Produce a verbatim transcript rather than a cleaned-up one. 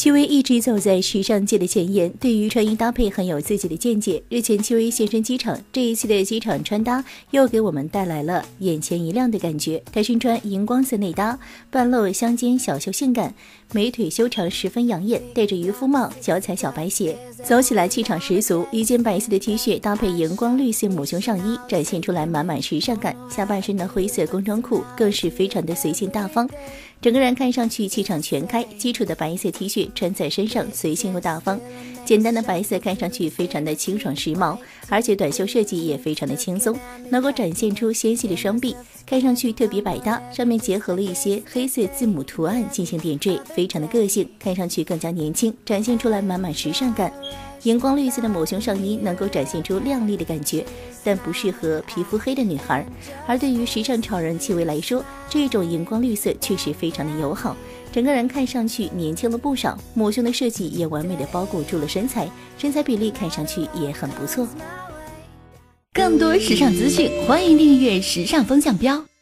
戚薇一直走在时尚界的前沿，对于穿衣搭配很有自己的见解。日前，戚薇现身机场，这一次的机场穿搭又给我们带来了眼前一亮的感觉。她身穿荧光色内搭，半露香肩小袖性感，美腿修长十分养眼，戴着渔夫帽，脚踩小白鞋，走起来气场十足。一件白色的 T 恤搭配荧光绿色抹胸上衣，展现出来满满时尚感。下半身的灰色工装裤更是非常的随性大方，整个人看上去气场全开。基础的白色 T 恤穿在身上随性又大方，简单的白色看上去非常的清爽时髦，而且短袖设计也非常的轻松，能够展现出纤细的双臂，看上去特别百搭。上面结合了一些黑色字母图案进行点缀，非常的个性，看上去更加年轻，展现出来满满时尚感。荧光绿色的抹胸上衣能够展现出靓丽的感觉，但不适合皮肤黑的女孩，而对于时尚潮人戚薇来说，这种荧光绿色确实非常的友好，整个人看上去年轻了不少。抹胸的设计也完美的包裹住了身材，身材比例看上去也很不错。 更多时尚资讯，欢迎订阅时尚风向标。